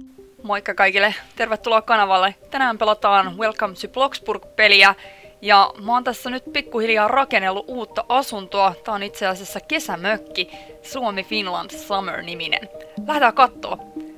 Moikka kaikille, tervetuloa kanavalle. Tänään pelataan Welcome to Bloxburg-peliä ja mä oon tässä nyt pikkuhiljaa rakennellut uutta asuntoa. Tää on itse asiassa kesämökki, Suomi Finland Summer-niminen. Lähdetään kattoo.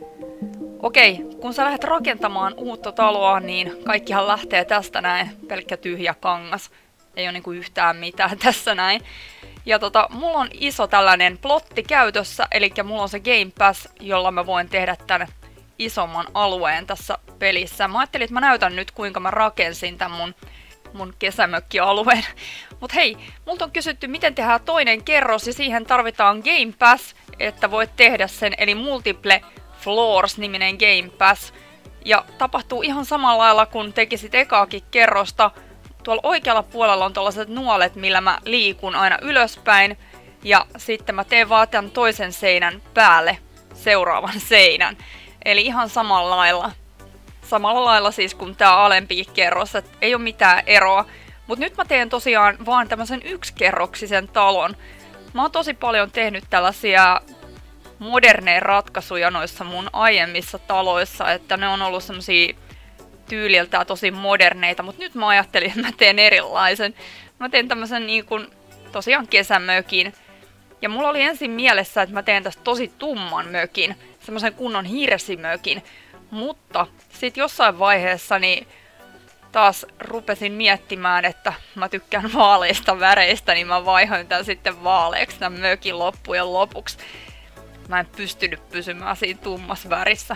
Okei, kun sä lähdet rakentamaan uutta taloa, niin kaikkihan lähtee tästä näin, pelkkä tyhjä kangas. Ei oo niinku yhtään mitään tässä näin. Ja mulla on iso tällainen plotti käytössä, eli mulla on se Game Pass, jolla mä voin tehdä tän isomman alueen tässä pelissä. Mä ajattelin, että mä näytän nyt, kuinka mä rakensin tän mun kesämökkialueen. Mut hei, multa on kysytty, miten tehdään toinen kerros, ja siihen tarvitaan Game Pass, että voit tehdä sen, eli Multiple Floors-niminen Game Pass. Ja tapahtuu ihan samalla lailla, kun tekisit ekaakin kerrosta. Tuolla oikealla puolella on tällaiset nuolet, millä mä liikun aina ylöspäin. Ja sitten mä teen vaan tämän toisen seinän päälle seuraavan seinän. Eli ihan samalla lailla. Samalla lailla siis kuin tää alempi kerros, että ei oo mitään eroa. Mut nyt mä teen tosiaan vaan tämmösen yksikerroksisen talon. Mä oon tosi paljon tehnyt tällaisia moderneja ratkaisuja noissa mun aiemmissa taloissa, että ne on ollut semmosia tyyliltään tosi moderneita, mutta nyt mä ajattelin, että mä teen erilaisen. Mä teen tämmösen niin kuin tosiaan kesämökin. Ja mulla oli ensin mielessä, että mä teen tästä tosi tumman mökin, semmosen kunnon hirsimökin. Mutta sit jossain vaiheessa niin taas rupesin miettimään, että mä tykkään vaaleista väreistä, niin mä vaihoin tän sitten vaaleeksi tän mökin loppujen lopuksi. Mä en pystynyt pysymään siinä tummassa värissä.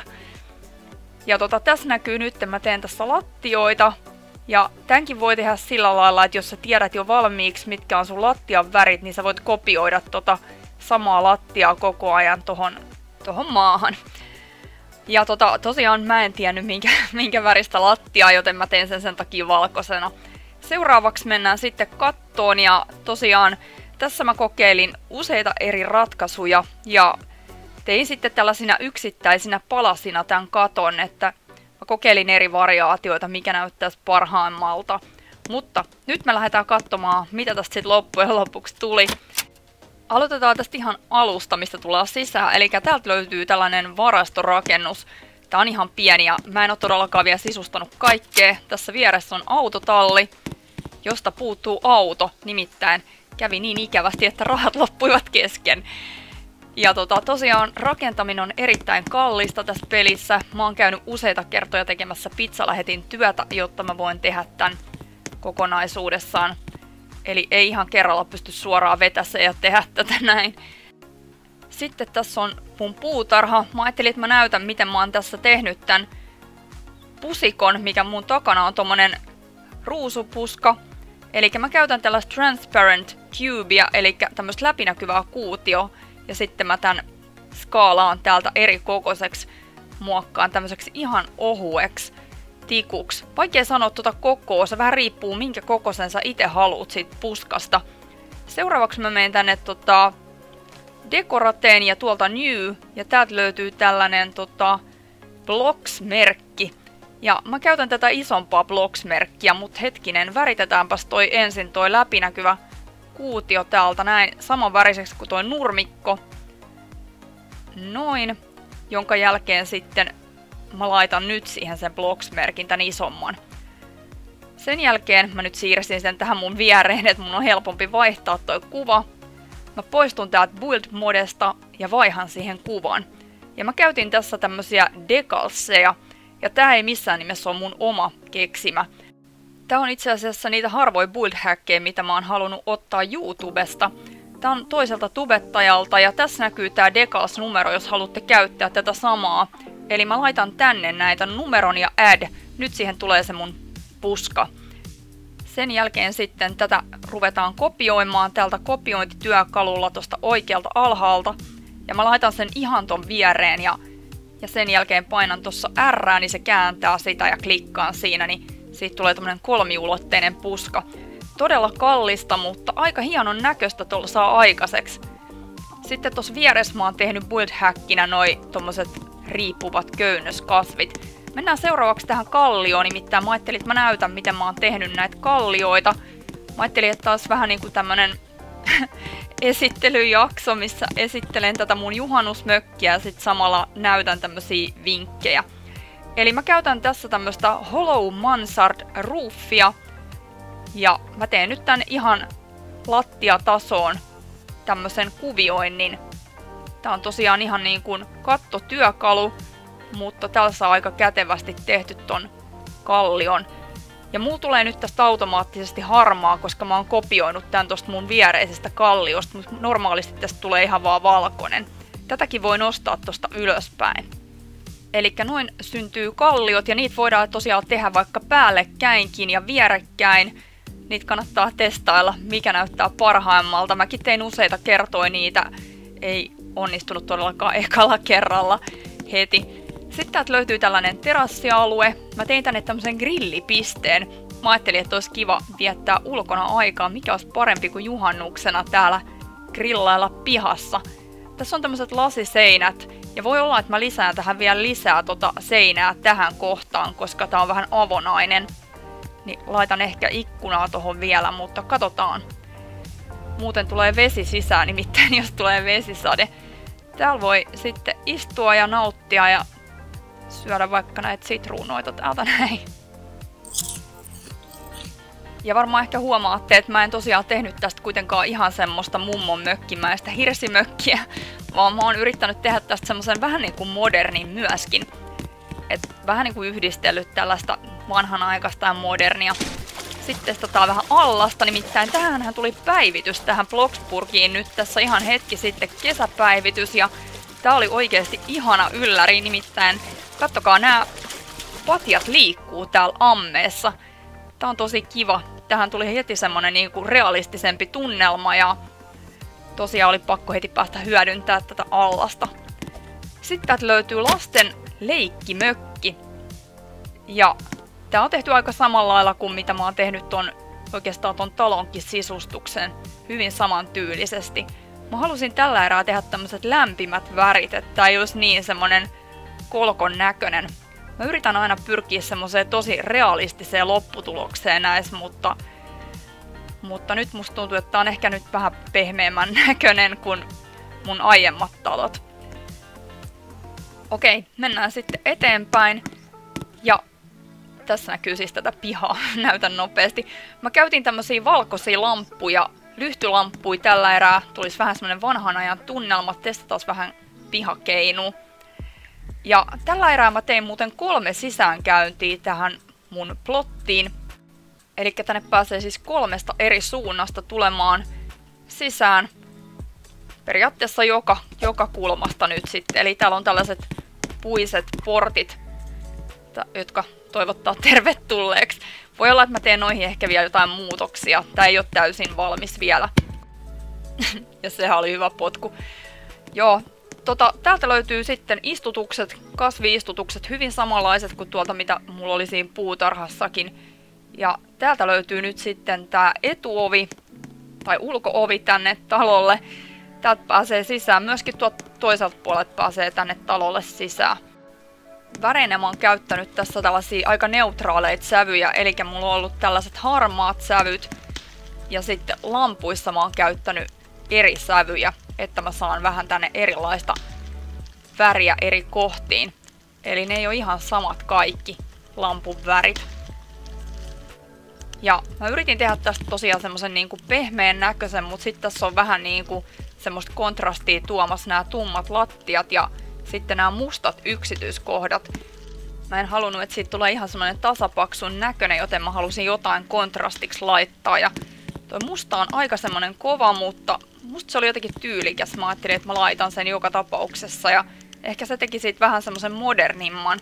Ja tässä näkyy nyt, että mä teen tässä lattioita. Ja tämänkin voi tehdä sillä lailla, että jos sä tiedät jo valmiiksi, mitkä on sun lattian värit, niin sä voit kopioida samaa lattiaa koko ajan tohon maahan. Ja tosiaan mä en tiennyt minkä väristä lattiaa, joten mä teen sen takia valkoisena. Seuraavaksi mennään sitten kattoon, ja tosiaan tässä mä kokeilin useita eri ratkaisuja ja tein sitten tällaisina yksittäisinä palasina tämän katon, että mä kokeilin eri variaatioita, mikä näyttäisi parhaimmalta. Mutta nyt me lähdetään katsomaan, mitä tästä sitten loppujen lopuksi tuli. Aloitetaan tästä ihan alusta, mistä tullaan sisään. Eli täältä löytyy tällainen varastorakennus. Tää on ihan pieni ja mä en ole todellakaan vielä sisustanut kaikkea. Tässä vieressä on autotalli, josta puuttuu auto. Nimittäin kävi niin ikävästi, että rahat loppuivat kesken. Ja tosiaan rakentaminen on erittäin kallista tässä pelissä. Mä oon käynyt useita kertoja tekemässä pizzalähetin työtä, jotta mä voin tehdä tän kokonaisuudessaan. Eli ei ihan kerralla pysty suoraan vetämään ja tehdä tätä näin. Sitten tässä on mun puutarha. Mä ajattelin, että mä näytän, miten mä oon tässä tehnyt tän pusikon, mikä mun takana on tommonen ruusupuska. Eli mä käytän tällaista transparent cubea, eli tämmöistä läpinäkyvää kuutio. Ja sitten mä tän skaalaan täältä eri kokoiseksi, muokkaan tämmöiseksi ihan ohueksi tikuksi. Vaikea sanoa kokoa, se vähän riippuu minkä kokoisen sä itse haluut siitä puskasta. Seuraavaksi mä menen tänne dekorateen ja tuolta new, ja täältä löytyy tällainen blocks-merkki. Ja mä käytän tätä isompaa blocks-merkkiä, mut hetkinen, väritetäänpäs ensin toi läpinäkyvä kuutio täältä näin saman väriseksi kuin toi nurmikko. Noin. Jonka jälkeen sitten mä laitan nyt siihen sen blocks-merkin, tän isomman. Sen jälkeen mä nyt siirsin sen tähän mun viereen, että mun on helpompi vaihtaa toi kuva. Mä poistun täältä build-modesta ja vaihan siihen kuvan. Ja mä käytin tässä tämmösiä decalseja, ja tää ei missään nimessä ole mun oma keksimä. Tää on itse asiassa niitä harvoja build-häkkejä, mitä mä oon halunnut ottaa YouTubesta. Tää on toiselta tubettajalta, ja tässä näkyy tää decals-numero, jos haluatte käyttää tätä samaa. Eli mä laitan tänne näitä numeron ja add. Nyt siihen tulee se mun puska. Sen jälkeen sitten tätä ruvetaan kopioimaan tältä kopiointityökalulla tosta oikealta alhaalta. Ja mä laitan sen ihan ton viereen, ja sen jälkeen painan tossa R, niin se kääntää sitä ja klikkaan siinä, niin siitä tulee tämmönen kolmiulotteinen puska. Todella kallista, mutta aika hienon näköistä tuolla saa aikaiseksi. Sitten tuossa vieressä mä oon tehnyt build-häkkinä noi tommoset riippuvat köynnöskasvit. Mennään seuraavaksi tähän kallioon, nimittäin mä ajattelin, että mä näytän, miten mä oon tehnyt näitä kallioita. Mä ajattelin, että taas vähän niinku tämmönen esittelyjakso, missä esittelen tätä mun juhannusmökkiä ja sit samalla näytän tämmösiä vinkkejä. Eli mä käytän tässä tämmöstä Hollow Mansard Roofia ja mä teen nyt tän ihan lattiatasoon tämmösen kuvioinnin. Tää on tosiaan ihan niin kuin kattotyökalu, mutta tällä saa aika kätevästi tehty ton kallion. Ja mulla tulee nyt tästä automaattisesti harmaa, koska mä oon kopioinut tän tosta mun viereisestä kalliosta, mutta normaalisti tästä tulee ihan vaan valkoinen. Tätäkin voi nostaa tosta ylöspäin. Elikkä noin syntyy kalliot ja niitä voidaan tosiaan tehdä vaikka päällekkäinkin ja vierekkäin. Niitä kannattaa testailla, mikä näyttää parhaimmalta. Mäkin tein useita kertoja niitä, ei onnistunut todellakaan ekalla kerralla heti. Sitten täältä löytyy tällainen terassialue. Mä tein tänne tämmöisen grillipisteen. Mä ajattelin, että olisi kiva viettää ulkona aikaa, mikä olisi parempi kuin juhannuksena täällä grillailla pihassa. Tässä on tämmöiset lasiseinät. Ja voi olla, että mä lisään tähän vielä lisää seinää tähän kohtaan, koska tää on vähän avonainen. Niin laitan ehkä ikkunaa tohon vielä, mutta katsotaan. Muuten tulee vesi sisään, nimittäin jos tulee vesisade. Täällä voi sitten istua ja nauttia ja syödä vaikka näitä sitruunoita täältä näin. Ja varmaan ehkä huomaatte, että mä en tosiaan tehnyt tästä kuitenkaan ihan semmoista mummon mökkimäistä hirsimökkiä, vaan mä oon yrittänyt tehdä tästä semmoisen vähän niin kuin modernin myöskin. Et vähän niin kuin yhdistellyt tällaista vanhanaikaista ja modernia. Sitten testataan vähän allasta, nimittäin tähänhän tuli päivitys tähän Bloxburgiin nyt tässä ihan hetki sitten kesäpäivitys ja tää oli oikeasti ihana ylläri, nimittäin kattokaa nämä patjat liikkuu täällä ammeessa. Tää on tosi kiva. Tähän tuli heti semmonen niinku realistisempi tunnelma ja tosiaan oli pakko heti päästä hyödyntää tätä allasta. Sitten täältä löytyy lasten leikkimökki. Ja tää on tehty aika samalla lailla kuin mitä mä oon tehnyt oikeastaan ton talonkin sisustuksen. Hyvin samantyylisesti. Mä halusin tällä erää tehdä tämmöiset lämpimät värit, että tää ei olisi niin semmonen kolkon näköinen. Mä yritän aina pyrkiä semmoiseen tosi realistiseen lopputulokseen näissä, mutta nyt musta tuntuu, että tää on ehkä nyt vähän pehmeämmän näköinen kuin mun aiemmat talot. Okei, mennään sitten eteenpäin. Ja tässä näkyy siis tätä pihaa, näytän nopeasti. Mä käytin tämmösiä valkoisia lamppuja, lyhtylamppuja tällä erää. Tulisi vähän semmonen vanhan ajan tunnelma, testataan vähän pihakeinua. Ja tällä erää mä tein muuten 3 sisäänkäyntiä tähän mun plottiin. Eli tänne pääsee siis 3 eri suunnasta tulemaan sisään. Periaatteessa joka kulmasta nyt sitten. Eli täällä on tällaiset puiset portit, jotka toivottaa tervetulleeksi. Voi olla, että mä teen noihin ehkä vielä jotain muutoksia. Tää ei ole täysin valmis vielä. Ja sehän oli hyvä potku. Joo. Täältä löytyy sitten istutukset, kasvi-istutukset, hyvin samanlaiset kuin tuolta mitä mulla oli siinä puutarhassakin. Ja täältä löytyy nyt sitten tää etuovi, tai ulko-ovi tänne talolle. Täältä pääsee sisään, myöskin tuolta toiselta puolelta pääsee tänne talolle sisään. Väreinä mä oon käyttänyt tässä tällaisia aika neutraaleita sävyjä, eli mulla on ollut tällaiset harmaat sävyt. Ja sitten lampuissa mä oon käyttänyt eri sävyjä, että mä saan vähän tänne erilaista väriä eri kohtiin. Eli ne ei ole ihan samat kaikki lampun värit. Ja mä yritin tehdä tästä tosiaan semmosen niinku pehmeän näköisen, mutta sitten tässä on vähän niinku semmoista kontrastia tuomassa nämä tummat lattiat ja sitten nämä mustat yksityiskohdat. Mä en halunnut, että siitä tulee ihan semmoinen tasapaksun näköinen, joten mä halusin jotain kontrastiksi laittaa. Ja toi musta on aika semmoinen kova, mutta musta se oli jotenkin tyylikäs. Mä ajattelin, että mä laitan sen joka tapauksessa ja ehkä se teki siitä vähän semmoisen modernimman.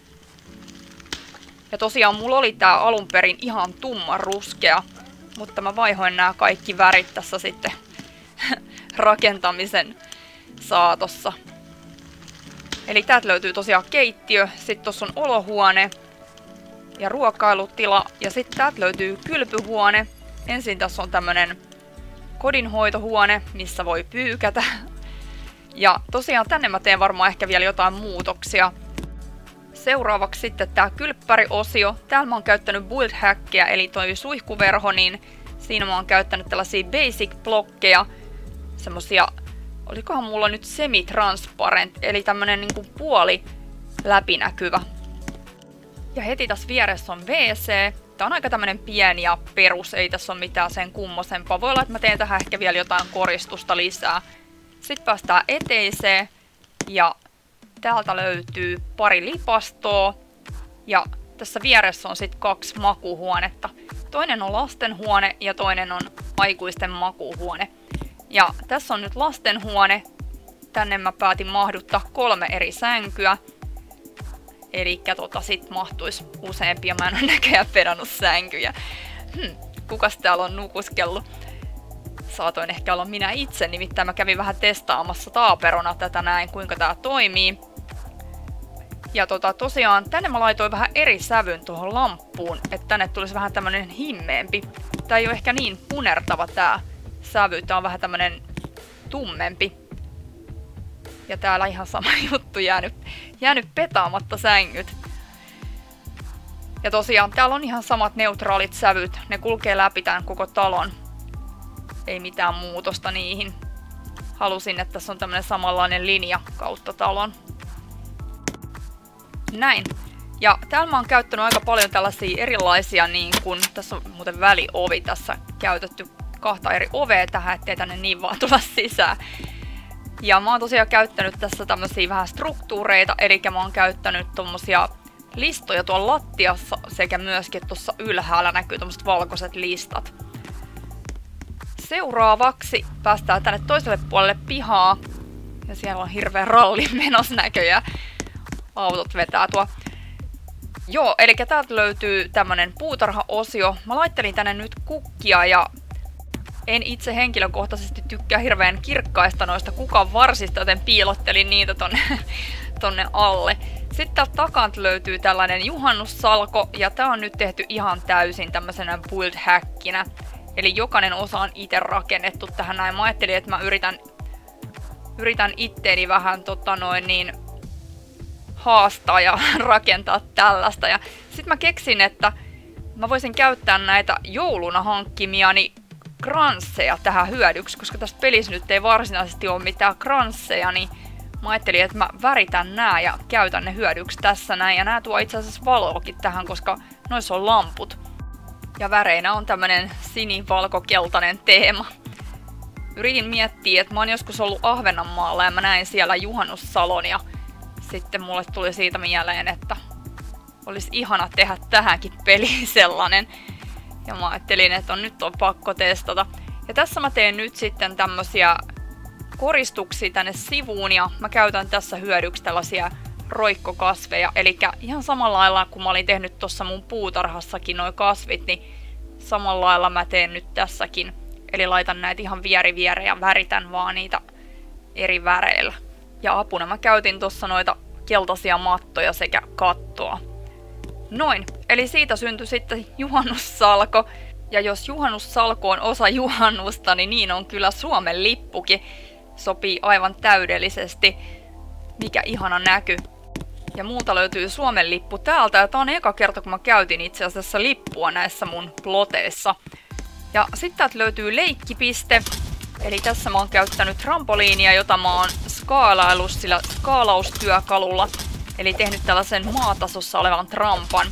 Ja tosiaan mulla oli tää alun perin ihan tumma ruskea, mutta mä vaihoin nämä kaikki värit tässä sitten rakentamisen saatossa. Eli täältä löytyy tosiaan keittiö, sitten tossa on olohuone ja ruokailutila ja sitten täältä löytyy kylpyhuone. Ensin tässä on tämmönen kodinhoitohuone, missä voi pyykätä. Ja tosiaan tänne mä teen varmaan ehkä vielä jotain muutoksia. Seuraavaksi sitten tää kylppäriosio. Täällä mä oon käyttänyt build hackia, eli toi suihkuverho, niin siinä mä oon käyttänyt tällaisia basic blokkeja. semmosia, olikohan mulla nyt semi-transparent, eli tämmönen niinku puoli läpinäkyvä. Ja heti tässä vieressä on WC. Tää on aika tämmönen pieni ja perus, ei tässä ole mitään sen kummosempaa. Voi olla, että mä teen tähän ehkä vielä jotain koristusta lisää. Sitten päästään eteiseen ja täältä löytyy pari lipastoa. Ja tässä vieressä on sitten 2 makuuhuonetta. Toinen on lastenhuone ja toinen on aikuisten makuuhuone. Ja tässä on nyt lastenhuone. Tänne mä päätin mahduttaa 3 eri sänkyä. Elikkä sit mahtuisi useampia. Mä en ole näköjään pedannut sänkyjä. Kukas täällä on nukuskellut? Saatoin ehkä olla minä itse, nimittäin mä kävin vähän testaamassa taaperona tätä näin, kuinka tää toimii. Ja tosiaan tänne mä laitoin vähän eri sävyn tuohon lamppuun, että tänne tulisi vähän tämmönen himmeempi. Tää ei ole ehkä niin punertava tää sävy, tää on vähän tämmönen tummempi. Ja täällä ihan sama juttu, jäänyt petaamatta sängyt. Ja tosiaan täällä on ihan samat neutraalit sävyt, ne kulkee läpi tämän koko talon. Ei mitään muutosta niihin. Halusin, että tässä on tämmönen samanlainen linja kautta talon. Näin. Ja täällä mä oon käyttänyt aika paljon tällaisia erilaisia, niin kun tässä on muuten väliovi tässä käytetty 2 eri ovea tähän, ettei tänne niin vaan tulla sisään. Ja mä oon tosiaan käyttänyt tässä tämmösiä vähän struktuureita, eli mä oon käyttänyt tommosia listoja tuolla lattiassa sekä myöskin tuossa ylhäällä näkyy tommoset valkoiset listat. Seuraavaksi päästään tänne toiselle puolelle pihaa. Ja siellä on hirveä ralli menossa näköjään. Autot vetää tuo. Joo, eli täältä löytyy tämmönen puutarha-osio. Mä laittelin tänne nyt kukkia ja en itse henkilökohtaisesti tykkää hirveän kirkkaista noista kukan varsista, joten piilottelin niitä tonne alle. Sitten täältä takanta löytyy tällainen juhannussalko ja tää on nyt tehty ihan täysin tämmöisenä build-häkkinä. Eli jokainen osa on itse rakennettu tähän näin. Mä ajattelin, että mä yritän itteeni vähän haastaa ja rakentaa tällaista. Ja sit mä keksin, että mä voisin käyttää näitä jouluna hankkimiani kransseja tähän hyödyksi, koska tässä pelissä nyt ei varsinaisesti ole mitään kransseja, niin mä ajattelin, että mä väritän nää ja käytän ne hyödyksi tässä näin. Ja nää tuo itse asiassa valoakin tähän, koska noissa on lamput. Ja väreinä on tämmönen sini-valko-keltainen teema. Yritin miettiä, että mä oon joskus ollut Ahvenanmaalla ja mä näin siellä juhannussalon ja sitten mulle tuli siitä mieleen, että olisi ihana tehdä tähänkin peliin sellainen. Ja mä ajattelin, että nyt on pakko testata. Ja tässä mä teen nyt sitten tämmösiä koristuksia tänne sivuun ja mä käytän tässä hyödyksi tällaisia roikkokasveja. Eli ihan samalla lailla kun mä olin tehnyt tuossa mun puutarhassakin noi kasvit, niin samalla lailla mä teen nyt tässäkin. Eli laitan näitä ihan viereen ja väritän vaan niitä eri väreillä. Ja apuna mä käytin tuossa noita keltaisia mattoja sekä kattoa. Noin, eli siitä syntyi sitten juhannussalko. Ja jos juhannussalko on osa juhannusta, niin on kyllä Suomen lippukin. Sopii aivan täydellisesti. Mikä ihana näky. Ja multa löytyy Suomen lippu täältä. Ja tää on eka kerta, kun mä käytin itse asiassa lippua näissä mun ploteissa. Ja sitten täältä löytyy leikkipiste. Eli tässä mä oon käyttänyt trampoliinia, jota mä oon skaalaillut sillä skaalaustyökalulla. Eli tehnyt tällaisen maatasossa olevan trampan.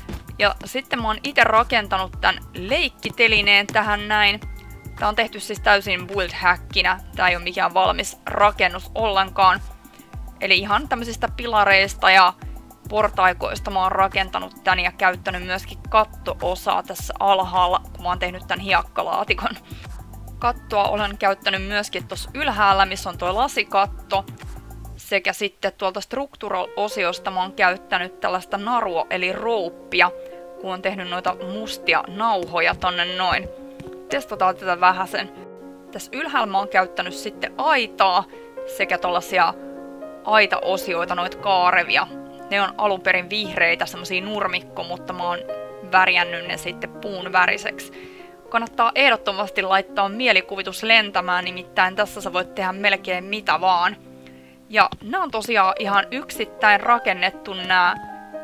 Ja sitten mä oon itse rakentanut tän leikkitelineen tähän näin. Tää on tehty siis täysin build-häkkinä. Tää ei ole mikään valmis rakennus ollenkaan. Eli ihan tämmöisistä pilareista ja portaikoista mä oon rakentanut tän ja käyttänyt myöskin katto-osaa tässä alhaalla, kun mä oon tehnyt tän hiekkalaatikon. Kattoa olen käyttänyt myöskin tuossa ylhäällä, missä on tuo lasikatto. Sekä sitten tuolta structural-osiosta mä oon käyttänyt tällaista narua eli rouppia, kun on tehnyt noita mustia nauhoja tonne noin. Testataan tätä vähäsen. Tässä ylhäällä mä oon käyttänyt sitten aitaa sekä tollasia aitaosioita, noita kaarevia. Ne on alun perin vihreitä, semmosia nurmikko, mutta mä oon värjännyt ne sitten puun väriseksi. Kannattaa ehdottomasti laittaa mielikuvitus lentämään, nimittäin tässä sä voit tehdä melkein mitä vaan. Ja nämä on tosiaan ihan yksittäin rakennettu nämä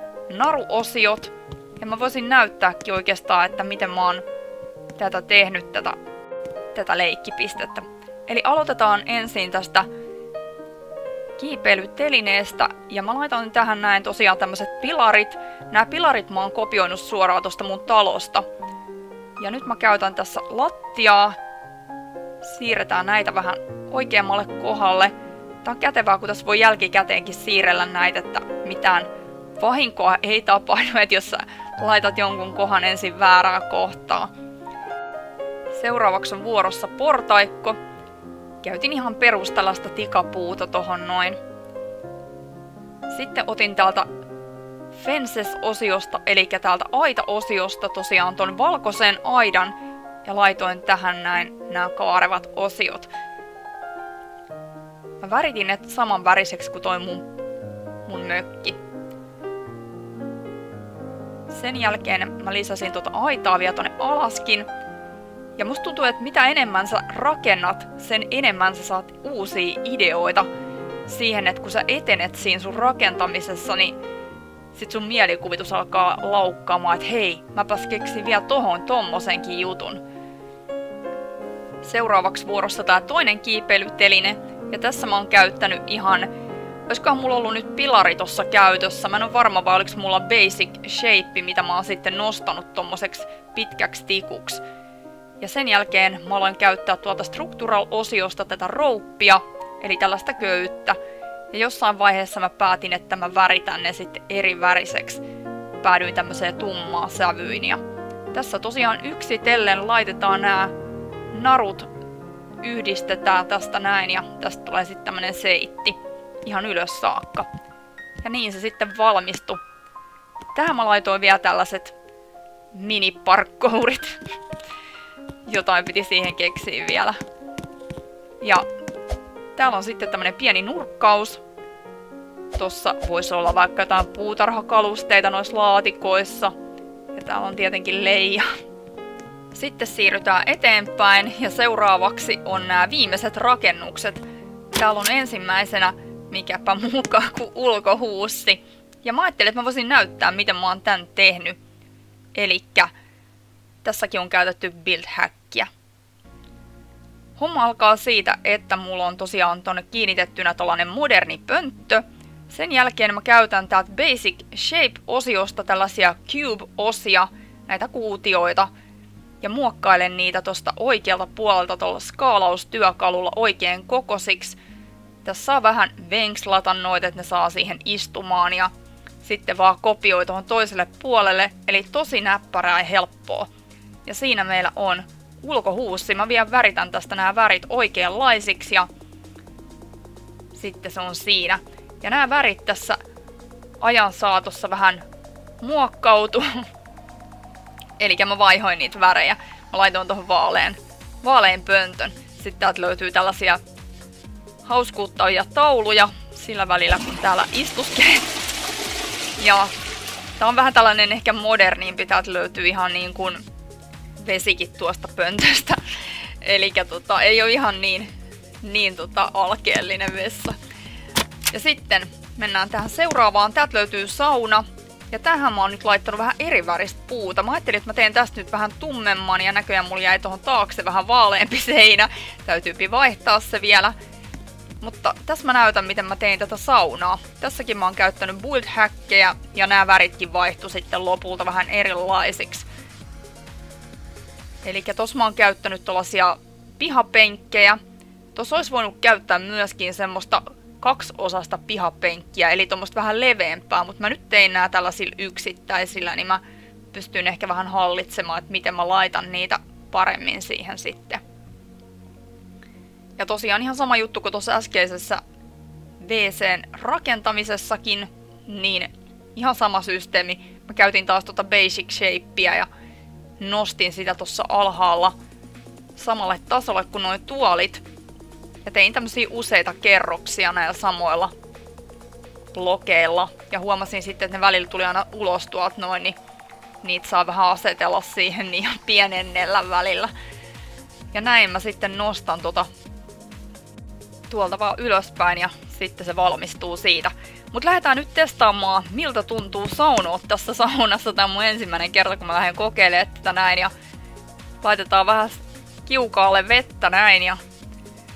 naruosiot. Ja mä voisin näyttääkin oikeastaan, että miten mä oon tätä tehnyt, tätä leikkipistettä. Eli aloitetaan ensin tästä kiipeilytelineestä, ja mä laitan tähän näin tosiaan tämmöset pilarit. Nämä pilarit mä oon kopioinut suoraan tosta mun talosta. Ja nyt mä käytän tässä lattiaa. Siirretään näitä vähän oikeammalle kohdalle. Tää on kätevää, kun tässä voi jälkikäteenkin siirrellä näitä, että mitään vahinkoa ei tapahdu, että jos sä laitat jonkun kohan ensin väärää kohtaa. Seuraavaksi on vuorossa portaikko. Käytin ihan perus tällaista tikapuuta tohon noin. Sitten otin täältä Fences-osiosta, eli täältä aita-osiosta tosiaan ton valkoisen aidan ja laitoin tähän näin nämä kaarevat osiot. Mä väritin ne saman väriseksi kuin toi mun mökki. Sen jälkeen mä lisäsin tota aitaa vielä tonne alaskin. Ja musta tuntuu, että mitä enemmän sä rakennat, sen enemmän sä saat uusia ideoita siihen, että kun sä etenet siinä sun rakentamisessa, niin sit sun mielikuvitus alkaa laukkaamaan, että hei, mäpäs keksin vielä tohon tommosenkin jutun. Seuraavaksi vuorossa tää toinen kiipeilyteline, ja tässä mä oon käyttänyt ihan, olisikohan mulla ollut nyt pilari tossa käytössä, mä en oo varma vai oliks mulla basic shape, mitä mä oon sitten nostanut tommoseksi pitkäksi tikuksi. Ja sen jälkeen mä aloin käyttää tuolta structural-osiosta tätä rouppia, eli tällaista köyttä. Ja jossain vaiheessa mä päätin, että mä väritän ne sitten eri väriseksi. Päädyin tämmöiseen tummaan sävyyn. Ja tässä tosiaan yksitellen laitetaan nämä narut, yhdistetään tästä näin ja tästä tulee sitten tämmönen seitti ihan ylös saakka. Ja niin se sitten valmistui. Tähän mä laitoin vielä tällaiset mini-parkourit. Jotain piti siihen keksiä vielä. Ja täällä on sitten tämmönen pieni nurkkaus. Tossa voisi olla vaikka jotain puutarhakalusteita noissa laatikoissa. Ja täällä on tietenkin leija. Sitten siirrytään eteenpäin ja seuraavaksi on nämä viimeiset rakennukset. Täällä on ensimmäisenä, mikäpä mukaan kuin ulkohuussi. Ja mä ajattelin, että mä voisin näyttää, miten mä oon tän tehnyt. Elikkä tässäkin on käytetty build hackia. Homma alkaa siitä, että mulla on tosiaan tonne kiinnitettynä tollanen moderni pönttö. Sen jälkeen mä käytän täältä Basic Shape-osiosta tällaisia Cube-osia, näitä kuutioita. Ja muokkailen niitä tosta oikealta puolelta tuolla skaalaustyökalulla oikein kokoisiksi. Tässä saa vähän venkslata noita, että ne saa siihen istumaan ja sitten vaan kopioi tuohon toiselle puolelle. Eli tosi näppärää ja helppoa. Ja siinä meillä on ulkohuussi. Mä vielä väritän tästä nämä värit oikeanlaisiksi ja sitten se on siinä. Ja nämä värit tässä ajan saatossa vähän muokkautuu. Eli mä vaihoin niitä värejä. Mä laitoin tuohon vaalean pöntön. Sitten täältä löytyy tällaisia hauskuuttavia tauluja sillä välillä, kun täällä istuskelee. Ja tää on vähän tällainen ehkä modernimpi. Täältä löytyy ihan niin kuin vesikin tuosta pöntöstä. Eli ei ole ihan niin alkeellinen vessa. Ja sitten mennään tähän seuraavaan. Täältä löytyy sauna. Ja tähän mä oon nyt laittanut vähän eri väristä puuta. Mä ajattelin, että mä teen tästä nyt vähän tummemman ja näköjään mulla jäi tuohon taakse vähän vaaleampi seinä. Täytyypi vaihtaa se vielä. Mutta tässä mä näytän, miten mä tein tätä saunaa. Tässäkin mä oon käyttänyt build hackeja ja nämä väritkin vaihtu sitten lopulta vähän erilaisiksi. Eli tossa mä oon käyttänyt tollasia pihapenkkejä. Tossa olisi voinut käyttää myöskin semmoista kaksiosasta pihapenkkiä, eli tuommoista vähän leveämpää, mutta mä nyt tein nää tällaisilla yksittäisillä, niin mä pystyn ehkä vähän hallitsemaan, että miten mä laitan niitä paremmin siihen sitten. Ja tosiaan ihan sama juttu kuin tuossa äskeisessä WC:n rakentamisessakin, niin ihan sama systeemi. Mä käytin taas tota basic shapea ja nostin sitä tuossa alhaalla samalle tasolle kuin nuo tuolit. Ja tein tämmösiä useita kerroksia näillä samoilla blokeilla. Ja huomasin sitten, että ne välillä tuli aina ulos tuolta noin, niin niitä saa vähän asetella siihen niin pienennellä välillä. Ja näin mä sitten nostan tuolta vaan ylöspäin ja sitten se valmistuu siitä. Mut lähdetään nyt testaamaan, miltä tuntuu saunoa tässä saunassa. Tää on mun ensimmäinen kerta, kun mä lähden kokeilemaan tätä näin. Ja laitetaan vähän kiukaalle vettä näin ja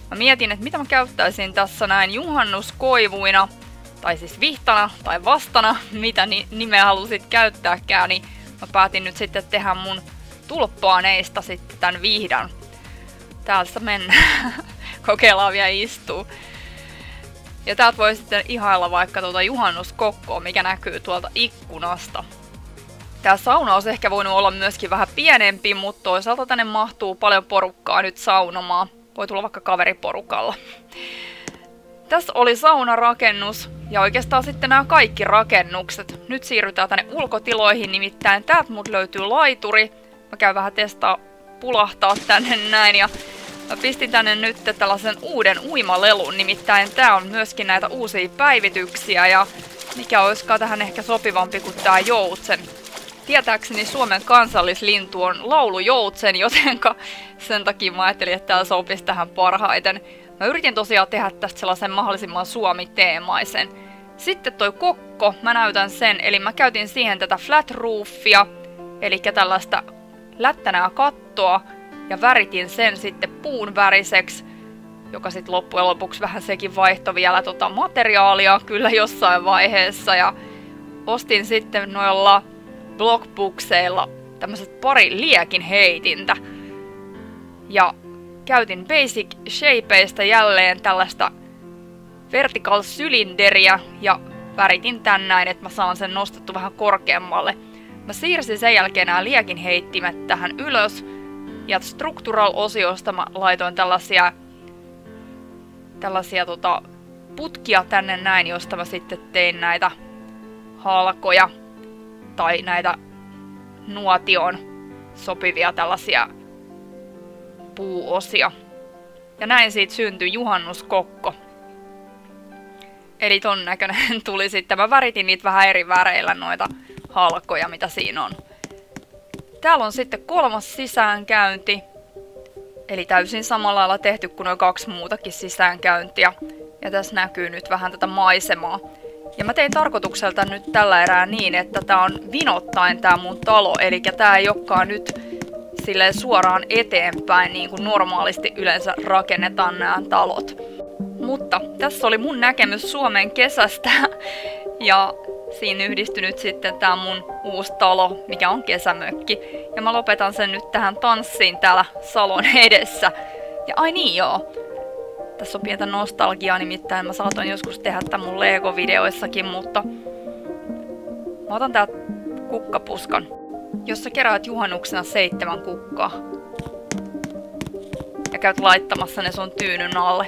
Mä mietin, että mitä mä käyttäisin tässä näin juhannuskoivuina, tai siis vihtana tai vastana, mitä nimeä halusit käyttääkään, niin mä päätin nyt sitten tehdä mun tulppaaneista sitten tän vihdan. Täältä mennään. Kokeillaan vielä istuu. Ja täältä voi sitten ihailla vaikka tuota juhannuskokkoa, mikä näkyy tuolta ikkunasta. Tää sauna olisi ehkä voinut olla myöskin vähän pienempi, mutta toisaalta tänne mahtuu paljon porukkaa nyt saunomaan. Voi tulla vaikka kaveriporukalla. Tässä oli saunarakennus ja oikeastaan sitten nämä kaikki rakennukset. Nyt siirrytään tänne ulkotiloihin, nimittäin täältä mut löytyy laituri. Mä käyn vähän pulahtaa tänne näin ja mä pistin tänne nyt tällaisen uuden uimalelun, nimittäin tää on myöskin näitä uusia päivityksiä ja mikä olisikaan tähän ehkä sopivampi kuin tää joutsen. Tietääkseni Suomen kansallislintu on laulujoutsen, jotenka sen takia mä ajattelin, että tää sopisi tähän parhaiten. Mä yritin tosiaan tehdä tästä sellaisen mahdollisimman suomi-teemaisen. Sitten toi kokko, mä näytän sen, eli mä käytin siihen tätä flat roofia, eli tällaista lättänää kattoa, ja väritin sen sitten puun väriseksi, joka sitten loppujen lopuksi vähän sekin vaihtoi vielä materiaalia kyllä jossain vaiheessa, ja ostin sitten noilla blockbookseilla tämmöiset pari liekin heitintä, ja käytin Basic Shapeista jälleen tällaista vertical cylinderiä ja väritin tän näin, että mä saan sen nostettu vähän korkeammalle. Mä siirsin sen jälkeen nämä liekinheittimet tähän ylös ja structural-osiosta mä laitoin tällaisia putkia tänne näin, josta mä sitten tein näitä halkoja tai näitä nuotion sopivia tällaisia puuosia. Ja näin siitä syntyi juhannuskokko. Eli ton näköinen tuli sitten. Mä väritin niitä vähän eri väreillä noita halkoja, mitä siinä on. Täällä on sitten 3. sisäänkäynti. Eli täysin samalla lailla tehty kuin noin 2 muutakin sisäänkäyntiä. Ja tässä näkyy nyt vähän tätä maisemaa. Ja mä tein tarkoitukselta nyt tällä erää niin, että tää on vinottain tää mun talo. Eli tää ei olekaan nyt silleen suoraan eteenpäin, niin kuin normaalisti yleensä rakennetaan nämä talot. Mutta tässä oli mun näkemys Suomen kesästä ja siinä yhdistynyt sitten tää mun uusi talo, mikä on kesämökki. Ja mä lopetan sen nyt tähän tanssiin täällä salon edessä. Ja ai niin joo, tässä on pientä nostalgiaa, nimittäin mä saatoin joskus tehdä tämän mun Lego-videoissakin, mutta mä otan tää kukkapuskan. Jos sä keräät juhannuksena 7 kukkaa ja käyt laittamassa ne sun tyynyn alle.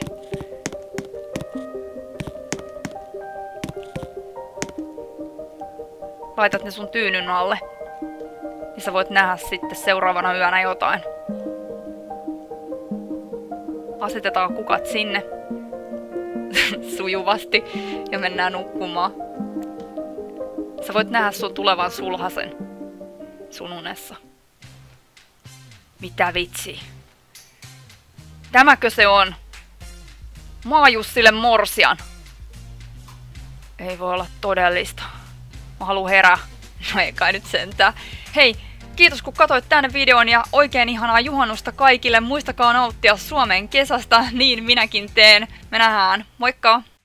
Laitat ne sun tyynyn alle, niin sä voit nähdä sitten seuraavana yönä jotain. Asetetaan kukat sinne sujuvasti ja mennään nukkumaan. Sä voit nähdä sun tulevan sulhasen sun unessa. Mitä vitsi? Tämäkö se on? Maajussille morsian. Ei voi olla todellista. Mä haluun herää. No ei kai nyt sentään. Hei, kiitos kun katsoit tänne videon ja oikein ihanaa juhannusta kaikille. Muistakaa nauttia Suomen kesästä, niin minäkin teen. Me nähdään. Moikka!